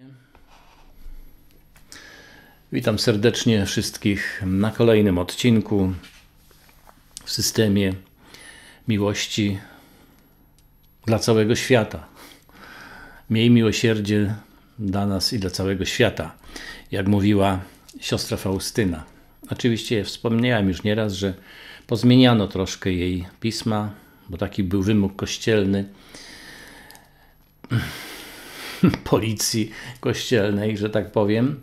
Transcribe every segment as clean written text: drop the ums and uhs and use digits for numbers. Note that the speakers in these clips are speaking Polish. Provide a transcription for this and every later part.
Witam serdecznie wszystkich na kolejnym odcinku w systemie miłości dla całego świata. Miej miłosierdzie dla nas i dla całego świata, jak mówiła siostra Faustyna. Oczywiście wspomniałem już nieraz, że pozmieniano troszkę jej pisma, bo taki był wymóg kościelny, policji kościelnej, że tak powiem.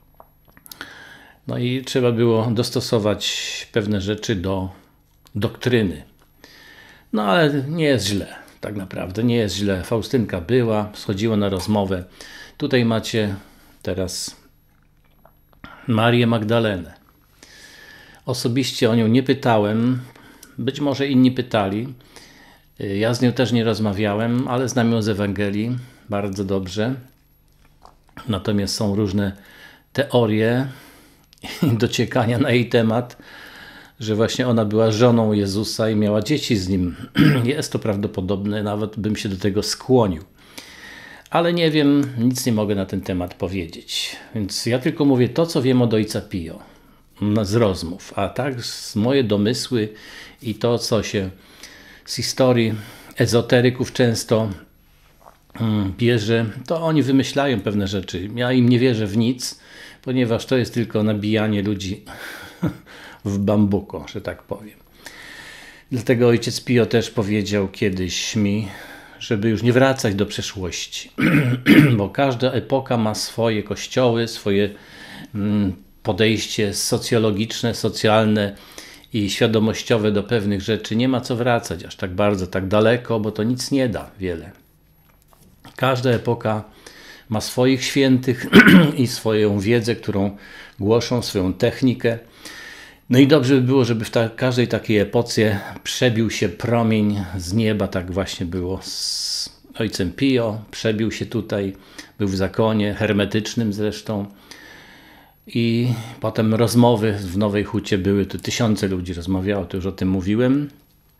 No i trzeba było dostosować pewne rzeczy do doktryny. No ale nie jest źle, tak naprawdę, nie jest źle. Faustynka była, schodziła na rozmowę. Tutaj macie teraz Marię Magdalenę. Osobiście o nią nie pytałem, być może inni pytali. Ja z nią też nie rozmawiałem, ale znam ją z Ewangelii bardzo dobrze. Natomiast są różne teorie dociekania na jej temat, że właśnie ona była żoną Jezusa i miała dzieci z Nim. Jest to prawdopodobne, nawet bym się do tego skłonił. Ale nie wiem, nic nie mogę na ten temat powiedzieć. Więc ja tylko mówię to, co wiem od ojca Pio z rozmów. A tak z moje domysły i to, co się z historii ezoteryków często bierze, to oni wymyślają pewne rzeczy. Ja im nie wierzę w nic, ponieważ to jest tylko nabijanie ludzi w bambuko, że tak powiem. Dlatego ojciec Pio też powiedział kiedyś mi, żeby już nie wracać do przeszłości, bo każda epoka ma swoje kościoły, swoje podejście socjologiczne, socjalne i świadomościowe do pewnych rzeczy. Nie ma co wracać aż tak bardzo, tak daleko, bo to nic nie da wiele. Każda epoka ma swoich świętych i swoją wiedzę, którą głoszą, swoją technikę. No i dobrze by było, żeby w każdej takiej epoce przebił się promień z nieba. Tak właśnie było z ojcem Pio. Przebił się tutaj, był w zakonie, hermetycznym zresztą. I potem rozmowy w Nowej Hucie były, tu tysiące ludzi rozmawiało, to już o tym mówiłem.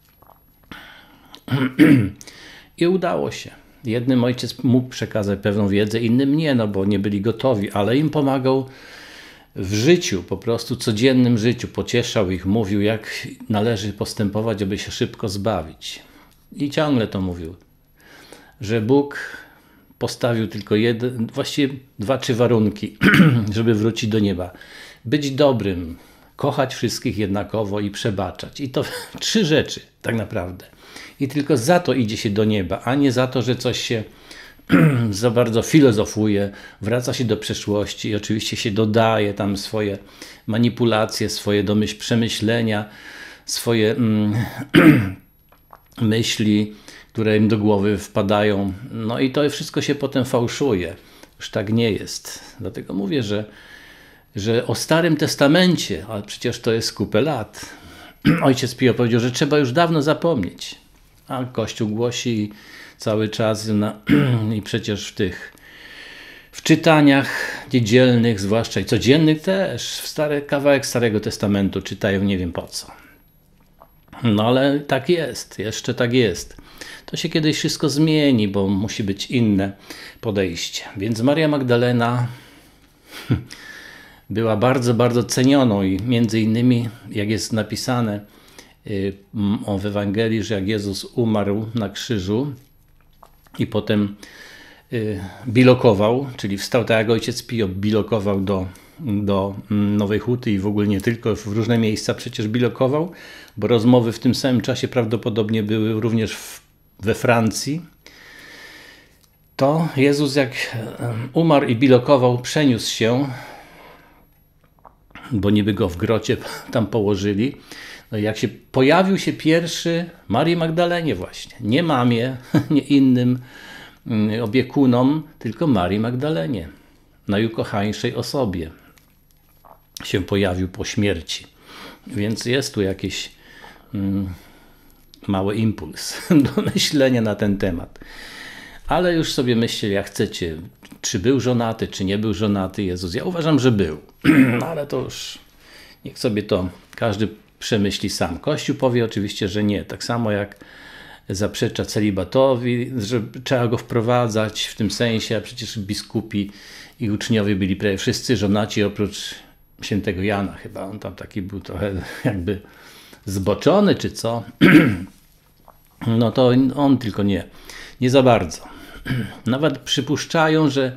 I udało się. Jednym ojciec mógł przekazać pewną wiedzę, innym nie, no bo nie byli gotowi, ale im pomagał w życiu, po prostu codziennym życiu. Pocieszał ich, mówił, jak należy postępować, aby się szybko zbawić. I ciągle to mówił, że Bóg postawił tylko właściwie 2-3 warunki, żeby wrócić do nieba. Być dobrym, kochać wszystkich jednakowo i przebaczać. I to 3 rzeczy tak naprawdę. I tylko za to idzie się do nieba, a nie za to, że coś się za bardzo filozofuje, wraca się do przeszłości i oczywiście się dodaje tam swoje manipulacje, swoje przemyślenia, swoje myśli, które im do głowy wpadają. No i to wszystko się potem fałszuje. Już tak nie jest. Dlatego mówię, że o Starym Testamencie, ale przecież to jest kupę lat, ojciec Pio powiedział, że trzeba już dawno zapomnieć. A Kościół głosi cały czas i przecież w czytaniach niedzielnych, zwłaszcza i codziennych też, kawałek Starego Testamentu czytają nie wiem po co. No ale tak jest, jeszcze tak jest. To się kiedyś wszystko zmieni, bo musi być inne podejście. Więc Maria Magdalena była bardzo, bardzo cenioną i między innymi, jak jest napisane w Ewangelii, że jak Jezus umarł na krzyżu i potem bilokował, czyli wstał tak jak ojciec Pio bilokował do Nowej Huty i w ogóle nie tylko, w różne miejsca przecież bilokował, bo rozmowy w tym samym czasie prawdopodobnie były również we Francji. To Jezus jak umarł i bilokował, przeniósł się, bo niby go w grocie tam położyli. No jak się pojawił się pierwszy Marii Magdalenie właśnie, nie mamie, nie innym opiekunom, tylko Marii Magdalenie, najukochańszej osobie się pojawił po śmierci. Więc jest tu jakiś mały impuls do myślenia na ten temat. Ale już sobie myślcie, jak chcecie, czy był żonaty, czy nie był żonaty Jezus. Ja uważam, że był, no ale to już niech sobie to każdy przemyśli sam. Kościół powie oczywiście, że nie. Tak samo jak zaprzecza celibatowi, że trzeba go wprowadzać w tym sensie, a przecież biskupi i uczniowie byli prawie wszyscy żonaci oprócz świętego Jana chyba. On tam taki był trochę jakby zboczony czy co. No to on tylko nie za bardzo. Nawet przypuszczają, że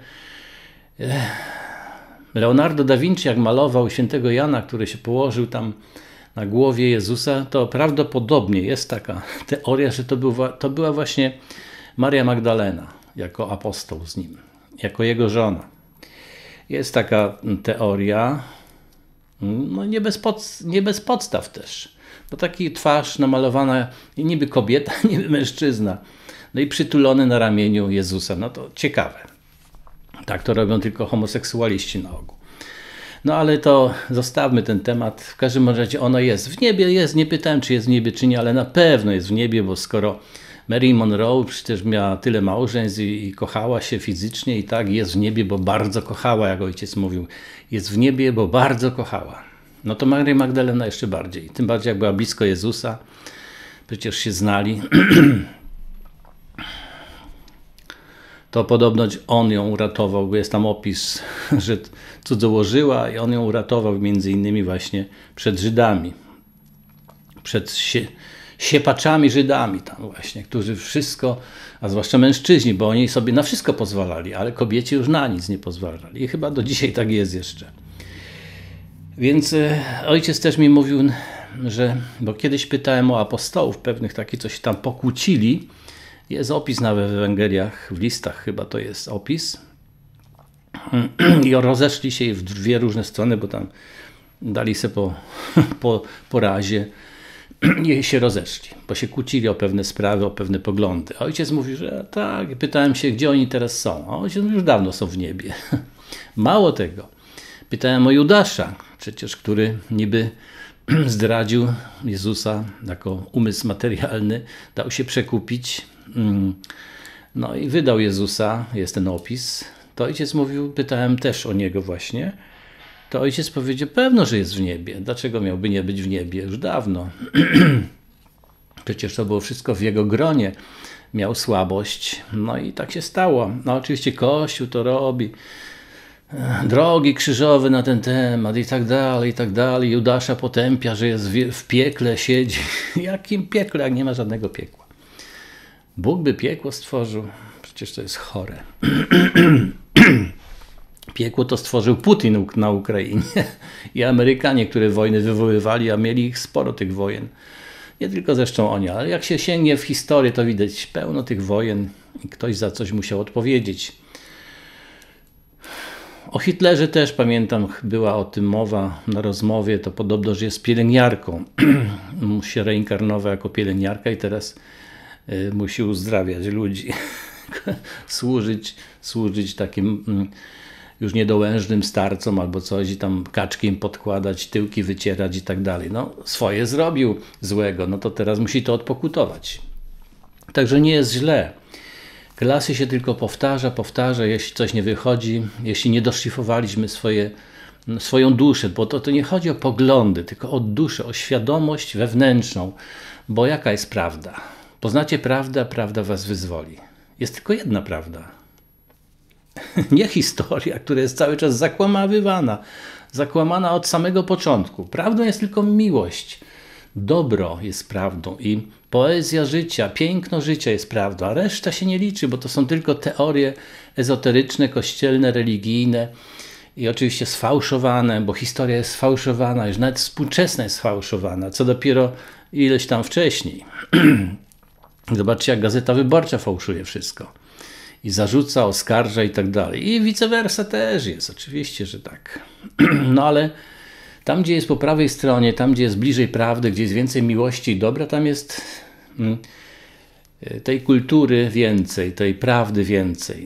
Leonardo da Vinci, jak malował świętego Jana, który się położył tam na głowie Jezusa, to prawdopodobnie jest taka teoria, że to była właśnie Maria Magdalena jako apostoł z nim, jako jego żona. Jest taka teoria, no nie bez podstaw też, bo taki twarz namalowana, niby kobieta, niby mężczyzna, no i przytulony na ramieniu Jezusa, no to ciekawe. Tak to robią tylko homoseksualiści na ogół. No ale to zostawmy ten temat. W każdym razie ono jest. W niebie jest. Nie pytałem, czy jest w niebie, czy nie, ale na pewno jest w niebie, bo skoro Marilyn Monroe przecież miała tyle małżeństw i kochała się fizycznie i tak jest w niebie, bo bardzo kochała, jak ojciec mówił. Jest w niebie, bo bardzo kochała. No to Maria Magdalena jeszcze bardziej. Tym bardziej, jak była blisko Jezusa. Przecież się znali. To podobno on ją uratował, bo jest tam opis, że cudzołożyła i on ją uratował między innymi właśnie przed Żydami. Przed siepaczami Żydami tam właśnie, którzy wszystko, a zwłaszcza mężczyźni, bo oni sobie na wszystko pozwalali, ale kobiecie już na nic nie pozwalali. I chyba do dzisiaj tak jest jeszcze. Więc ojciec też mi mówił, że, bo kiedyś pytałem o apostołów pewnych takich, co się tam pokłócili. Jest opis nawet w Ewangeliach, w listach chyba to jest opis. I rozeszli się w dwie różne strony, bo tam dali się po razie i się rozeszli, bo się kłócili o pewne sprawy, o pewne poglądy. A ojciec mówi, że tak. I pytałem się, gdzie oni teraz są. A ojciec mówi, już dawno są w niebie. Mało tego. Pytałem o Judasza, przecież, który niby zdradził Jezusa jako umysł materialny, dał się przekupić, no i wydał Jezusa, jest ten opis. To ojciec mówił, pytałem też o niego właśnie, to ojciec powiedział, pewno, że jest w niebie. Dlaczego miałby nie być w niebie? Już dawno. Przecież to było wszystko w jego gronie. Miał słabość, no i tak się stało. No oczywiście Kościół to robi, drogi krzyżowe na ten temat i tak dalej, i tak dalej. Judasza potępia, że jest w piekle, siedzi. Jakim piekle, jak nie ma żadnego piekła? Bóg by piekło stworzył? Przecież to jest chore. Piekło to stworzył Putin na Ukrainie i Amerykanie, które wojny wywoływali, a mieli ich sporo tych wojen. Nie tylko zresztą oni, ale jak się sięgnie w historię, to widać pełno tych wojen i ktoś za coś musiał odpowiedzieć. O Hitlerze też pamiętam, była o tym mowa na rozmowie, to podobno, że jest pielęgniarką. Musi się reinkarnować jako pielęgniarka i teraz musi uzdrawiać ludzi. służyć takim już niedołężnym starcom albo coś i tam kaczki im podkładać, tyłki wycierać i tak dalej. No swoje zrobił złego, no to teraz musi to odpokutować. Także nie jest źle. Klasy się tylko powtarza, jeśli coś nie wychodzi, jeśli nie doszlifowaliśmy swoją duszę, bo to nie chodzi o poglądy, tylko o duszę, o świadomość wewnętrzną, bo jaka jest prawda? Poznacie prawdę, a prawda was wyzwoli. Jest tylko jedna prawda. Nie historia, która jest cały czas zakłamana od samego początku. Prawdą jest tylko miłość. Dobro jest prawdą i poezja życia, piękno życia jest prawdą, a reszta się nie liczy, bo to są tylko teorie ezoteryczne, kościelne, religijne i oczywiście sfałszowane, bo historia jest sfałszowana, już nawet współczesna jest sfałszowana, co dopiero ileś tam wcześniej. Zobaczcie, jak Gazeta Wyborcza fałszuje wszystko. I zarzuca, oskarża i tak dalej. I vice versa też jest, oczywiście, że tak. No ale tam, gdzie jest po prawej stronie, tam, gdzie jest bliżej prawdy, gdzie jest więcej miłości i dobra, tam jest tej kultury więcej, tej prawdy więcej.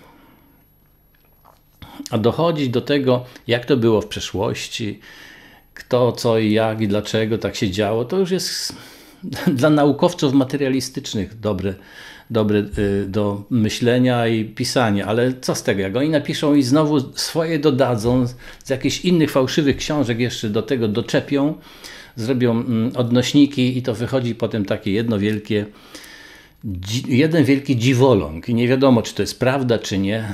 A dochodzić do tego, jak to było w przeszłości, kto, co i jak i dlaczego tak się działo, to już jest dla naukowców materialistycznych dobre do myślenia i pisania, ale co z tego, jak oni napiszą i znowu swoje dodadzą, z jakichś innych fałszywych książek jeszcze do tego doczepią, zrobią odnośniki i to wychodzi potem takie jedno wielkie jeden wielki dziwoląg i nie wiadomo, czy to jest prawda, czy nie.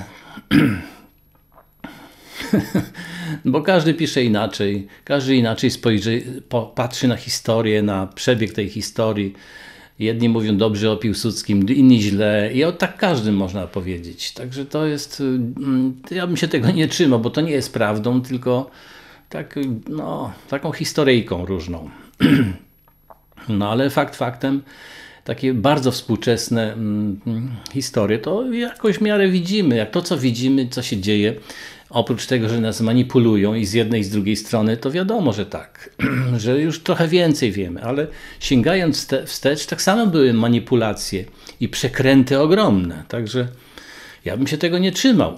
Bo każdy pisze inaczej, każdy inaczej patrzy na historię, na przebieg tej historii. Jedni mówią dobrze o Piłsudskim, inni źle i o tak każdym można powiedzieć. Także to jest, ja bym się tego nie trzymał, bo to nie jest prawdą, tylko tak, no, taką historyjką różną. No ale fakt faktem, takie bardzo współczesne historie, to jakoś w miarę widzimy, jak to co widzimy, co się dzieje. Oprócz tego, że nas manipulują i z jednej i z drugiej strony, to wiadomo, że tak, że już trochę więcej wiemy, ale sięgając wstecz, tak samo były manipulacje i przekręty ogromne, także ja bym się tego nie trzymał.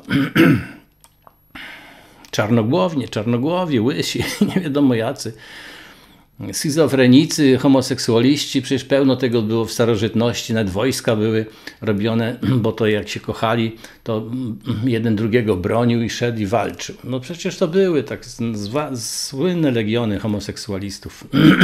Czarnogłowie, łysi, nie wiadomo jacy, schizofrenicy, homoseksualiści, przecież pełno tego było w starożytności, nawet wojska były robione, bo to jak się kochali, to jeden drugiego bronił i szedł i walczył. No przecież to były tak słynne legiony homoseksualistów.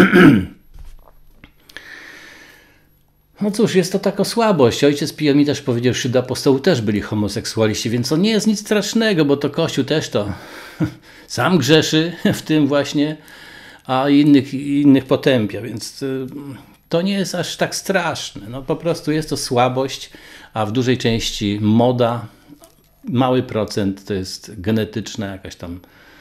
No cóż, jest to taka słabość. Ojciec Pio mi też powiedział, że wśród apostołów też byli homoseksualiści, więc to nie jest nic strasznego, bo to Kościół też to sam grzeszy w tym właśnie, a innych potępia, więc to nie jest aż tak straszne. No po prostu jest to słabość, a w dużej części moda, mały procent to jest genetyczna jakaś tam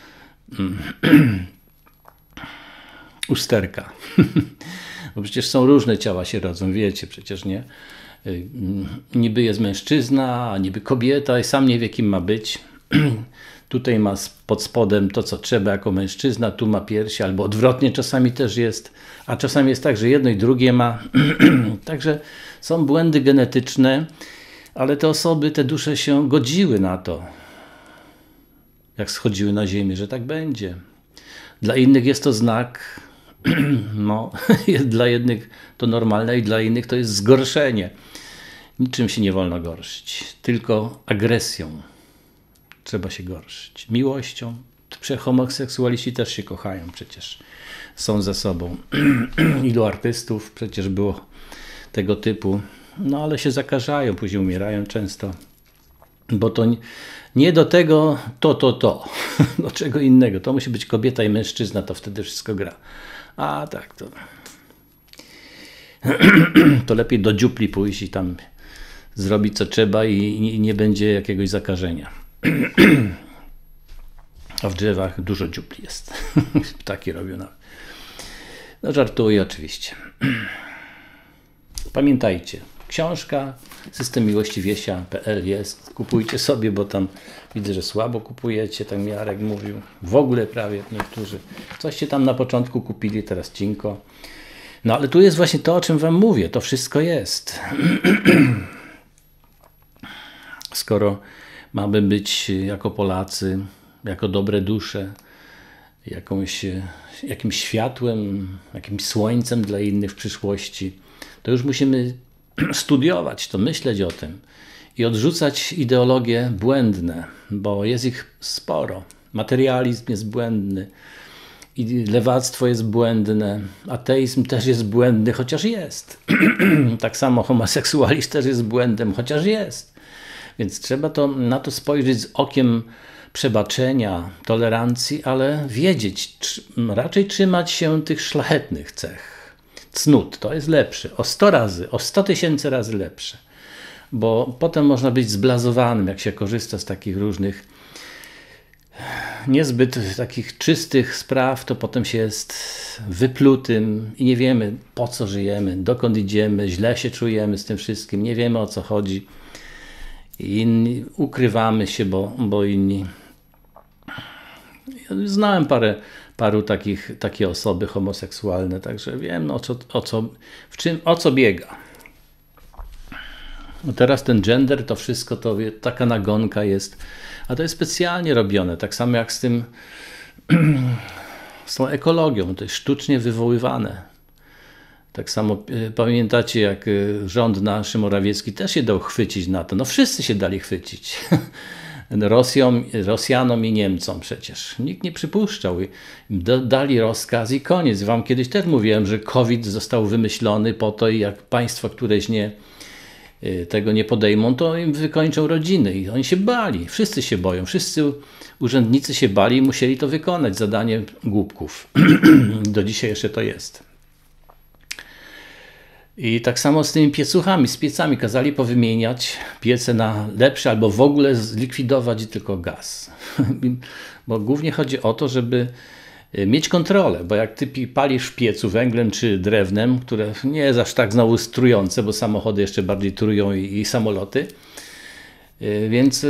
usterka. Bo przecież są różne ciała się rodzą, wiecie, przecież nie. Niby jest mężczyzna, a niby kobieta i sam nie wie, kim ma być. Tutaj ma pod spodem to, co trzeba jako mężczyzna, tu ma piersi, albo odwrotnie czasami też jest, a czasami jest tak, że jedno i drugie ma. Także są błędy genetyczne, ale te osoby, te dusze się godziły na to, jak schodziły na ziemię, że tak będzie. Dla innych jest to znak, no, dla jednych to normalne i dla innych to jest zgorszenie. Niczym się nie wolno gorszyć, tylko agresją. Trzeba się gorszyć. Miłością. Homoseksualiści też się kochają przecież. Są ze sobą. Ilu artystów przecież było tego typu. No ale się zakażają, później umierają często. Bo to nie do tego to. Do czego innego. To musi być kobieta i mężczyzna, to wtedy wszystko gra. A tak to... To lepiej do dziupli pójść i tam zrobić co trzeba i nie będzie jakiegoś zakażenia. A w drzewach dużo dziupli jest. Ptaki robią nawet. No żartuję oczywiście. Pamiętajcie, książka System Miłości Wiesia.pl jest. Kupujcie sobie, bo tam widzę, że słabo kupujecie, tak mi Jarek mówił. W ogóle prawie niektórzy. Coście tam na początku kupili, teraz cinko. No ale tu jest właśnie to, o czym wam mówię. To wszystko jest. Skoro mamy być jako Polacy, jako dobre dusze, jakimś światłem, jakimś słońcem dla innych w przyszłości, to już musimy studiować to, myśleć o tym i odrzucać ideologie błędne, bo jest ich sporo. Materializm jest błędny, i lewactwo jest błędne, ateizm też jest błędny, chociaż jest. Tak samo homoseksualizm też jest błędem, chociaż jest. Więc trzeba na to spojrzeć z okiem przebaczenia, tolerancji, ale wiedzieć, raczej trzymać się tych szlachetnych cech. Cnót, to jest lepsze, o 100 razy, o 100 000 razy lepsze. Bo potem można być zblazowanym, jak się korzysta z takich różnych niezbyt takich czystych spraw, to potem się jest wyplutym i nie wiemy, po co żyjemy, dokąd idziemy, źle się czujemy z tym wszystkim, nie wiemy, o co chodzi. I ukrywamy się, bo inni... Ja znałem paru takie osoby homoseksualne, także wiem, o co biega. No teraz ten gender, to wszystko, to taka nagonka jest, a to jest specjalnie robione, tak samo jak z tą ekologią, to jest sztucznie wywoływane. Tak samo pamiętacie, jak rząd nasz Morawiecki też się dał chwycić na to. No wszyscy się dali chwycić. Rosjanom i Niemcom przecież. Nikt nie przypuszczał. Dali rozkaz i koniec. Wam kiedyś też mówiłem, że COVID został wymyślony po to, jak państwo któreś tego nie podejmą, to im wykończą rodziny i oni się bali, wszyscy się boją, wszyscy urzędnicy się bali i musieli to wykonać, zadanie głupków. Do dzisiaj jeszcze to jest. I tak samo z tymi piecuchami, z piecami kazali powymieniać piece na lepsze albo w ogóle zlikwidować tylko gaz. Bo głównie chodzi o to, żeby mieć kontrolę, bo jak ty palisz w piecu węglem czy drewnem, które nie jest aż tak znowu trujące, bo samochody jeszcze bardziej trują i samoloty, więc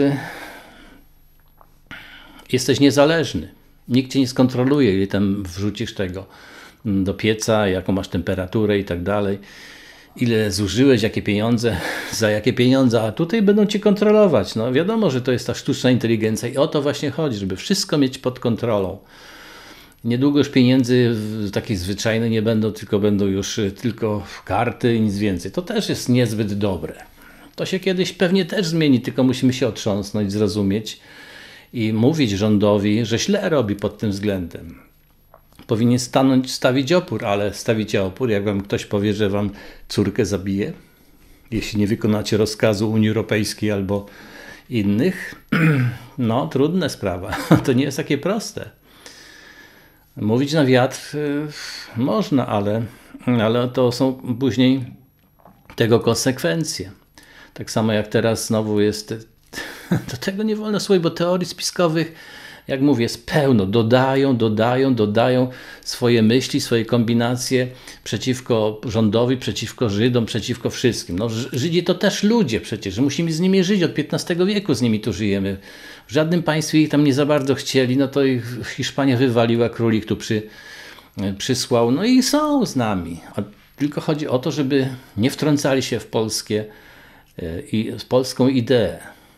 jesteś niezależny. Nikt cię nie skontroluje, ile tam wrzucisz tego do pieca, jaką masz temperaturę i tak dalej, ile zużyłeś, jakie pieniądze, za jakie pieniądze, a tutaj będą cię kontrolować. No wiadomo, że to jest ta sztuczna inteligencja i o to właśnie chodzi, żeby wszystko mieć pod kontrolą. Niedługo już pieniędzy takie zwyczajne nie będą, tylko będą już tylko karty i nic więcej. To też jest niezbyt dobre. To się kiedyś pewnie też zmieni, tylko musimy się otrząsnąć, zrozumieć i mówić rządowi, że źle robi pod tym względem. Powinien stawić opór, ale stawicie opór, jak wam ktoś powie, że wam córkę zabije, jeśli nie wykonacie rozkazu Unii Europejskiej albo innych. No, trudna sprawa. To nie jest takie proste. Mówić na wiatr można, ale to są później tego konsekwencje. Tak samo jak teraz znowu jest, do tego nie wolno słuchać, bo teorii spiskowych, jak mówię, jest pełno. Dodają swoje myśli, swoje kombinacje przeciwko rządowi, przeciwko Żydom, przeciwko wszystkim. No, Żydzi to też ludzie przecież, musimy z nimi żyć, od XV wieku z nimi tu żyjemy. W żadnym państwie ich tam nie za bardzo chcieli, no to ich Hiszpania wywaliła, król ich tu przysłał, no i są z nami. A tylko chodzi o to, żeby nie wtrącali się w polską ideę.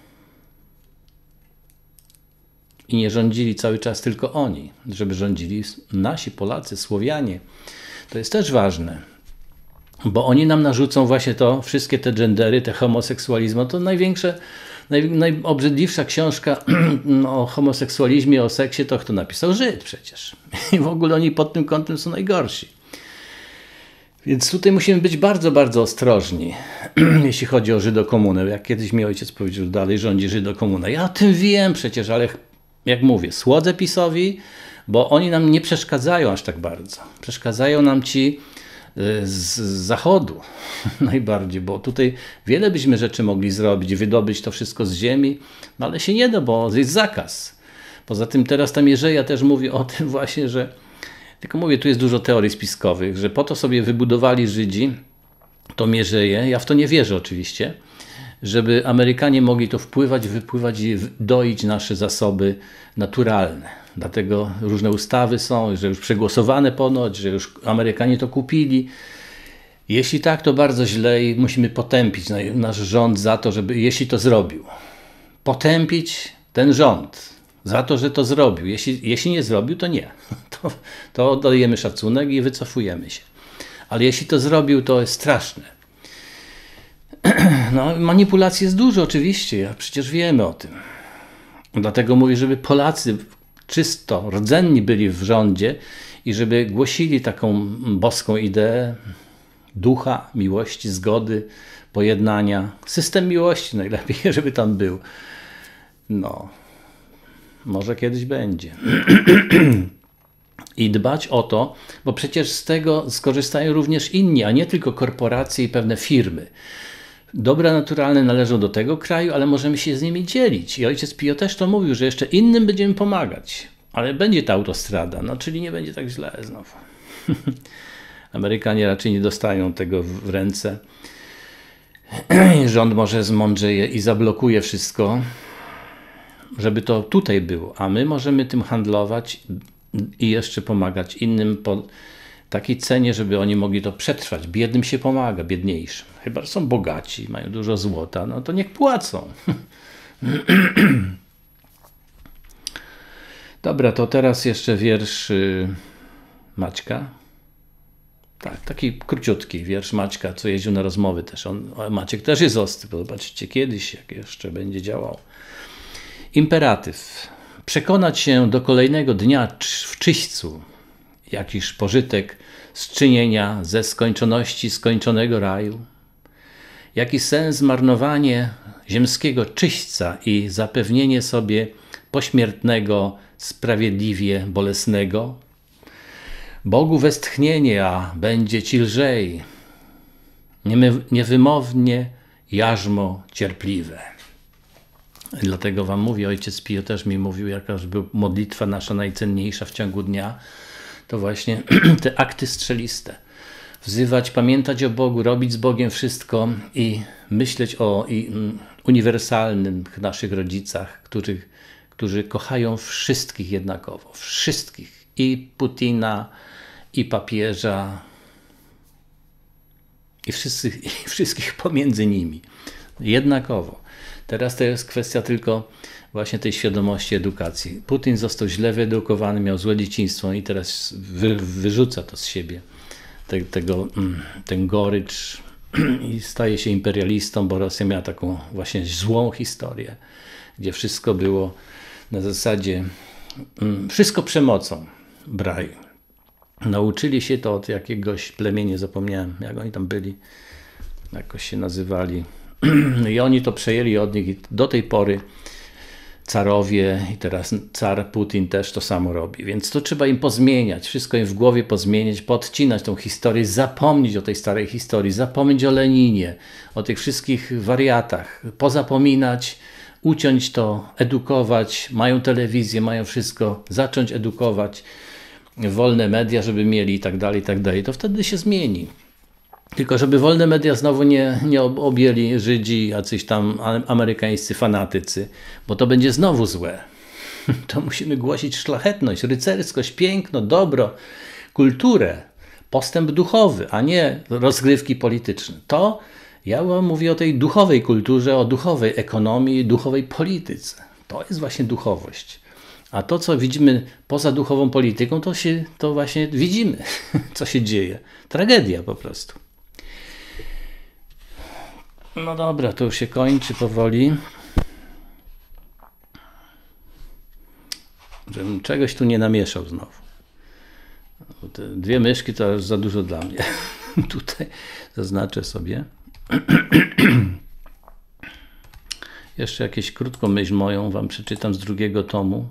I nie rządzili cały czas tylko oni, żeby rządzili nasi Polacy, Słowianie. To jest też ważne, bo oni nam narzucą właśnie to, wszystkie te gendery, te homoseksualizmy. To najobrzydliwsza książka o homoseksualizmie, o seksie, to kto napisał? Żyd przecież. I w ogóle oni pod tym kątem są najgorsi. Więc tutaj musimy być bardzo, bardzo ostrożni, jeśli chodzi o żydokomunę. Jak kiedyś mi ojciec powiedział, dalej rządzi żydokomuna. Ja o tym wiem przecież, ale jak mówię, słodzę PiS-owi, bo oni nam nie przeszkadzają aż tak bardzo. Przeszkadzają nam ci z zachodu najbardziej, bo tutaj wiele byśmy rzeczy mogli zrobić, wydobyć to wszystko z ziemi, no ale się nie da, bo jest zakaz. Poza tym teraz ta Mierzeja też mówi o tym właśnie, że, tylko mówię, tu jest dużo teorii spiskowych, że po to sobie wybudowali Żydzi to Mierzeję, ja w to nie wierzę oczywiście, żeby Amerykanie mogli to wpływać, wypływać i doić nasze zasoby naturalne. Dlatego różne ustawy są, że już przegłosowane ponoć, że już Amerykanie to kupili. Jeśli tak, to bardzo źle i musimy potępić nasz rząd za to, żeby, jeśli to zrobił. Potępić ten rząd za to, że to zrobił. Jeśli nie zrobił, to nie. To oddajemy szacunek i wycofujemy się. Ale jeśli to zrobił, to jest straszne. No, manipulacji jest dużo oczywiście, przecież wiemy o tym. Dlatego mówię, żeby Polacy czysto, rdzenni byli w rządzie i żeby głosili taką boską ideę ducha, miłości, zgody, pojednania. System miłości najlepiej, żeby tam był. No, może kiedyś będzie. I dbać o to, bo przecież z tego skorzystają również inni, a nie tylko korporacje i pewne firmy. Dobra naturalne należą do tego kraju, ale możemy się z nimi dzielić. I ojciec Pio też to mówił, że jeszcze innym będziemy pomagać. Ale będzie ta autostrada, no czyli nie będzie tak źle znowu. Amerykanie raczej nie dostają tego w ręce. Rząd może zmądrzeje i zablokuje wszystko, żeby to tutaj było. A my możemy tym handlować i jeszcze pomagać innym po takiej cenie, żeby oni mogli to przetrwać. Biednym się pomaga, biedniejszym. Chyba że są bogaci, mają dużo złota, no to niech płacą. Dobra, to teraz jeszcze wiersz Maćka. Tak, taki króciutki wiersz Maćka, co jeździł na rozmowy też. Maciek też jest ostry, zobaczycie kiedyś, jak jeszcze będzie działał. Imperatyw. Przekonać się do kolejnego dnia w czyśćcu, jakiż pożytek z czynienia ze skończoności skończonego raju. Jaki sens marnowanie ziemskiego czyśćca i zapewnienie sobie pośmiertnego, sprawiedliwie bolesnego? Bogu westchnienie, a będzie ci lżej, niewymownie jarzmo cierpliwe. I dlatego wam mówię, ojciec Pio też mi mówił, jaka już była modlitwa nasza najcenniejsza w ciągu dnia, to właśnie te akty strzeliste. Wzywać, pamiętać o Bogu, robić z Bogiem wszystko i myśleć o uniwersalnych naszych rodzicach, którzy kochają wszystkich jednakowo. Wszystkich. I Putina, i papieża, i wszystkich pomiędzy nimi. Jednakowo. Teraz to jest kwestia tylko właśnie tej świadomości edukacji. Putin został źle wyedukowany, miał złe dzieciństwo i teraz wyrzuca to z siebie. Ten gorycz i staje się imperialistą, bo Rosja miała taką właśnie złą historię, gdzie wszystko było na zasadzie, wszystko przemocą brali. Nauczyli się to od jakiegoś plemienia, zapomniałem jak oni tam byli, jakoś się nazywali. I oni to przejęli od nich i do tej pory carowie i teraz car Putin też to samo robi. Więc to trzeba im pozmieniać, wszystko im w głowie pozmieniać, podcinać tą historię, zapomnieć o tej starej historii, zapomnieć o Leninie, o tych wszystkich wariatach, pozapominać, uciąć to, edukować, mają telewizję, mają wszystko, zacząć edukować, wolne media, żeby mieli i tak dalej, to wtedy się zmieni. Tylko żeby wolne media znowu nie objęli Żydzi, jacyś tam amerykańscy fanatycy, bo to będzie znowu złe. To musimy głosić szlachetność, rycerskość, piękno, dobro, kulturę, postęp duchowy, a nie rozgrywki polityczne. To ja wam mówię o tej duchowej kulturze, o duchowej ekonomii, duchowej polityce. To jest właśnie duchowość. A to, co widzimy poza duchową polityką, to właśnie widzimy, co się dzieje. Tragedia po prostu. No dobra, to już się kończy powoli. Żebym czegoś tu nie namieszał znowu. Te 2 myszki to już za dużo dla mnie. Tutaj zaznaczę sobie. Jeszcze jakąś krótką myśl moją wam przeczytam z 2 tomu.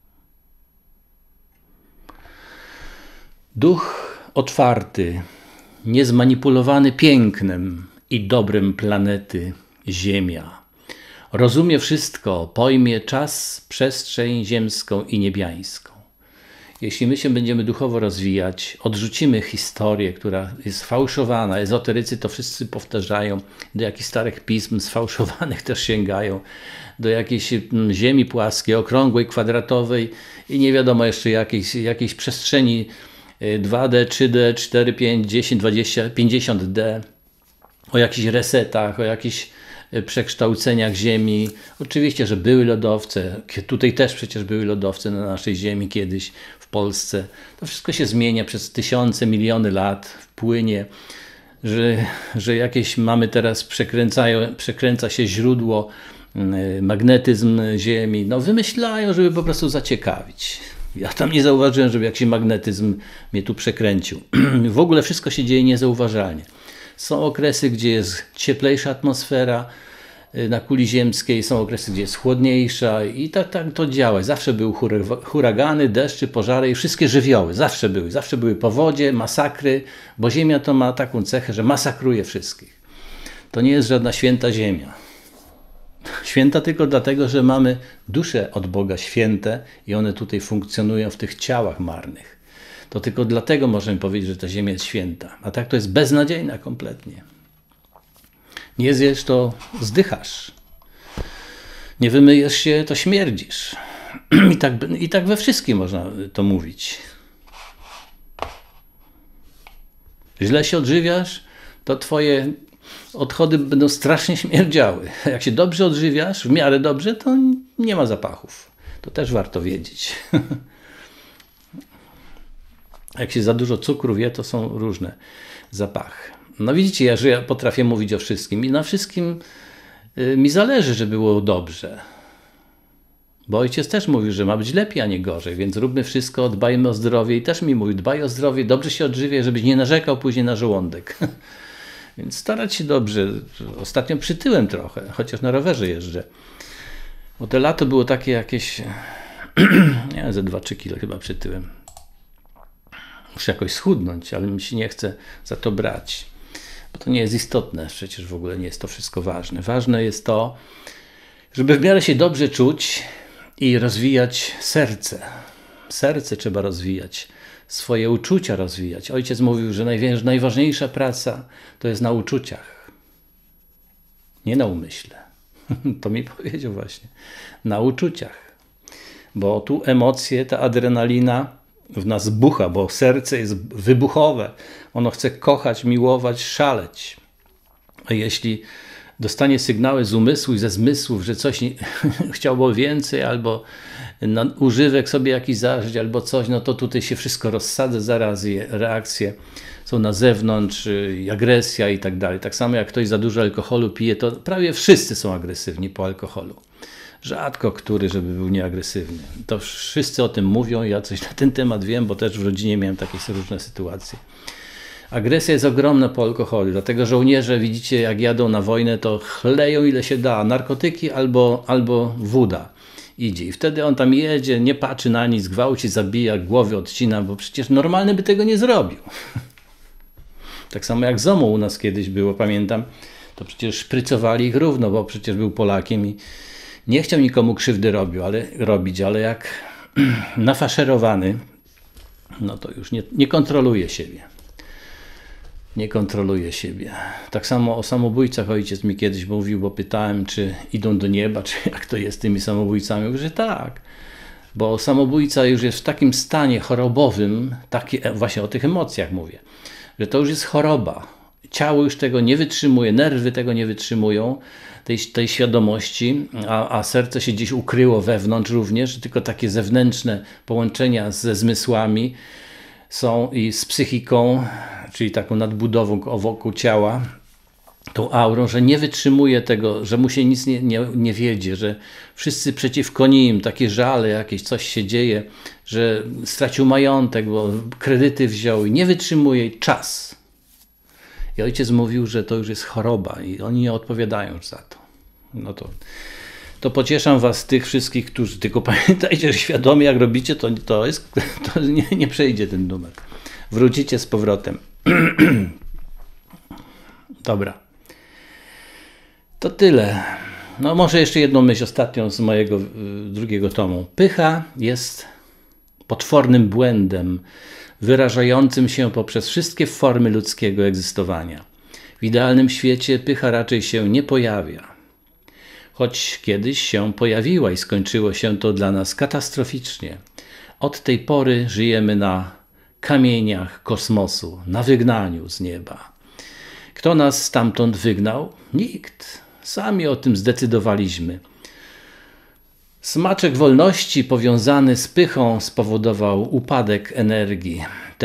Duch otwarty, niezmanipulowany pięknem i dobrem planety Ziemia. Rozumie wszystko, pojmie czas, przestrzeń ziemską i niebiańską. Jeśli my się będziemy duchowo rozwijać, odrzucimy historię, która jest fałszowana, ezoterycy to wszyscy powtarzają, do jakichś starych pism sfałszowanych też sięgają, do jakiejś ziemi płaskiej, okrągłej, kwadratowej i nie wiadomo jeszcze jakiejś przestrzeni 2D, 3D, 4, 5, 10, 20, 50D, o jakichś resetach, o jakichś przekształceniach Ziemi. Oczywiście, że były lodowce, tutaj też przecież były lodowce na naszej Ziemi kiedyś, w Polsce. To wszystko się zmienia przez tysiące, miliony lat, płynie, że jakieś mamy teraz, przekręca się źródło, magnetyzm Ziemi. No wymyślają, żeby po prostu zaciekawić. Ja tam nie zauważyłem, żeby jakiś magnetyzm mnie tu przekręcił. W ogóle wszystko się dzieje niezauważalnie. Są okresy, gdzie jest cieplejsza atmosfera na kuli ziemskiej, są okresy, gdzie jest chłodniejsza i tak to działa. Zawsze były huragany, deszcze, pożary i wszystkie żywioły. Zawsze były powodzie, masakry, bo Ziemia to ma taką cechę, że masakruje wszystkich. To nie jest żadna święta Ziemia. Święta tylko dlatego, że mamy dusze od Boga święte i one tutaj funkcjonują w tych ciałach marnych. To tylko dlatego możemy powiedzieć, że ta ziemia jest święta. A tak to jest beznadziejna kompletnie. Nie zjesz, to zdychasz. Nie wymyjesz się, to śmierdzisz. I tak we wszystkim można to mówić. Źle się odżywiasz, to twoje odchody będą strasznie śmierdziały. Jak się dobrze odżywiasz, w miarę dobrze, to nie ma zapachów. To też warto wiedzieć. Jak się za dużo cukru wie, to są różne zapachy. No widzicie, że ja potrafię mówić o wszystkim i na wszystkim mi zależy, żeby było dobrze. Bo ojciec też mówił, że ma być lepiej, a nie gorzej, więc róbmy wszystko, dbajmy o zdrowie i też mi mówił, dbaj o zdrowie, dobrze się odżywiaj, żebyś nie narzekał później na żołądek. Więc starać się dobrze. Ostatnio przytyłem trochę, chociaż na rowerze jeżdżę. Bo to lato było takie jakieś, nie wiem, ze 2-3 kilo chyba przytyłem. Muszę jakoś schudnąć, ale mi się nie chce za to brać. Bo to nie jest istotne, przecież w ogóle nie jest to wszystko ważne. Ważne jest to, żeby w miarę się dobrze czuć i rozwijać serce. Serce trzeba rozwijać, swoje uczucia rozwijać. Ojciec mówił, że najważniejsza praca to jest na uczuciach, nie na umyśle. To mi powiedział właśnie. Na uczuciach. Bo tu emocje, ta adrenalina w nas bucha, bo serce jest wybuchowe. Ono chce kochać, miłować, szaleć. A jeśli dostanie sygnały z umysłu i ze zmysłów, że coś chciało więcej, albo używek sobie jakiś zażyć, albo coś, no to tutaj się wszystko rozsadza zaraz i reakcje są na zewnątrz, i agresja i tak dalej. Tak samo jak ktoś za dużo alkoholu pije, to prawie wszyscy są agresywni po alkoholu. Rzadko który, żeby był nieagresywny. To wszyscy o tym mówią, ja coś na ten temat wiem, bo też w rodzinie miałem takie różne sytuacje. Agresja jest ogromna po alkoholu, dlatego żołnierze, widzicie, jak jadą na wojnę, to chleją ile się da, narkotyki albo woda idzie. I wtedy on tam jedzie, nie patrzy na nic, gwałci, zabija, głowy odcina, bo przecież normalny by tego nie zrobił. Tak samo jak ZOMO u nas kiedyś było, pamiętam, to przecież szprycowali ich równo, bo przecież był Polakiem i nie chciał nikomu krzywdy robić, ale jak nafaszerowany, no to już nie kontroluje siebie. Nie kontroluje siebie. Tak samo o samobójcach ojciec mi kiedyś mówił, bo pytałem, czy idą do nieba, czy jak to jest z tymi samobójcami. Mówię, że tak, bo samobójca już jest w takim stanie chorobowym, właśnie o tych emocjach mówię, że to już jest choroba. Ciało już tego nie wytrzymuje, nerwy tego nie wytrzymują, tej świadomości, a serce się gdzieś ukryło wewnątrz również, tylko takie zewnętrzne połączenia ze zmysłami są i z psychiką, czyli taką nadbudową wokół ciała, tą aurą, że nie wytrzymuje tego, że mu się nic nie wiedzie, że wszyscy przeciwko nim, takie żale jakieś, coś się dzieje, że stracił majątek, bo kredyty wziął i nie wytrzymuje czas. I ojciec mówił, że to już jest choroba i oni nie odpowiadają za to. No to pocieszam was, tych wszystkich, którzy, tylko pamiętajcie, że świadomie jak robicie, to nie przejdzie ten numer. Wrócicie z powrotem. Dobra. To tyle. No może jeszcze jedną myśl ostatnią z mojego drugiego tomu. Pycha jest potwornym błędem wyrażającym się poprzez wszystkie formy ludzkiego egzystowania. W idealnym świecie pycha raczej się nie pojawia. Choć kiedyś się pojawiła i skończyło się to dla nas katastroficznie. Od tej pory żyjemy na kamieniach kosmosu, na wygnaniu z nieba. Kto nas stamtąd wygnał? Nikt. Sami o tym zdecydowaliśmy. Smaczek wolności powiązany z pychą spowodował upadek energii.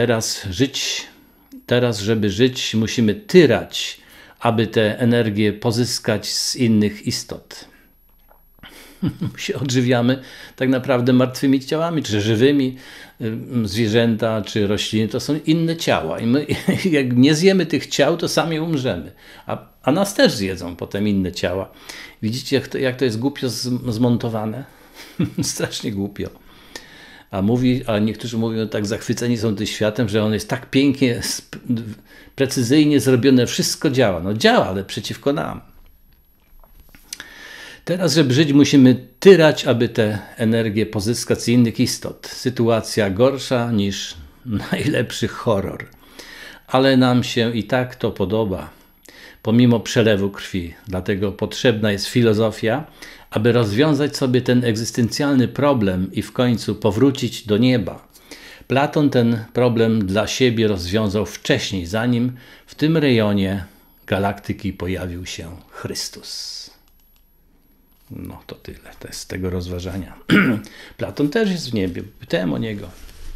Teraz, żeby żyć, musimy tyrać, aby tę energię pozyskać z innych istot. Się odżywiamy tak naprawdę martwymi ciałami, czy żywymi. Zwierzęta, czy rośliny, to są inne ciała. I my, jak nie zjemy tych ciał, to sami umrzemy. A nas też zjedzą potem inne ciała. Widzicie, jak to jest głupio zmontowane? Strasznie głupio. A niektórzy mówią, tak zachwyceni są tym światem, że on jest tak pięknie, precyzyjnie zrobione, wszystko działa. No działa, ale przeciwko nam. Teraz, żeby żyć, musimy tyrać, aby tę energię pozyskać z innych istot. Sytuacja gorsza niż najlepszy horror. Ale nam się i tak to podoba, pomimo przelewu krwi. Dlatego potrzebna jest filozofia, aby rozwiązać sobie ten egzystencjalny problem i w końcu powrócić do nieba. Platon ten problem dla siebie rozwiązał wcześniej, zanim w tym rejonie galaktyki pojawił się Chrystus. No to tyle, to jest z tego rozważania. Platon też jest w niebie, pytałem o niego.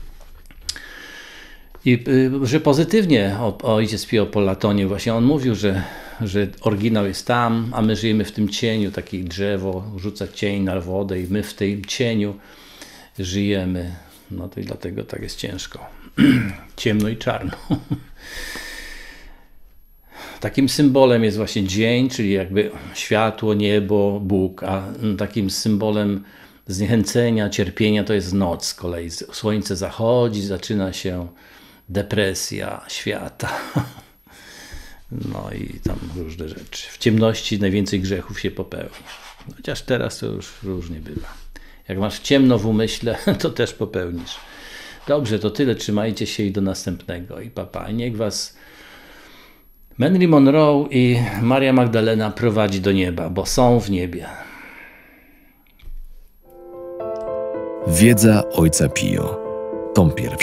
I że pozytywnie ojciec Pio o Platonie, właśnie on mówił, że oryginał jest tam, a my żyjemy w tym cieniu, takie drzewo rzuca cień na wodę i my w tym cieniu żyjemy. No to i dlatego tak jest ciężko. Ciemno i czarno. takim symbolem jest właśnie dzień, czyli jakby światło, niebo, Bóg, a takim symbolem zniechęcenia, cierpienia to jest noc z kolei. Słońce zachodzi, zaczyna się depresja świata. No i tam różne rzeczy. W ciemności najwięcej grzechów się popełnia. Chociaż teraz to już różnie bywa. Jak masz ciemno w umyśle, to też popełnisz. Dobrze, to tyle. Trzymajcie się i do następnego. I papa. Niech was Marilyn Monroe i Maria Magdalena prowadzi do nieba, bo są w niebie. Wiedza Ojca Pio. Tom 1.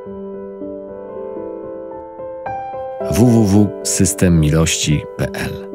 www.systemmilości.pl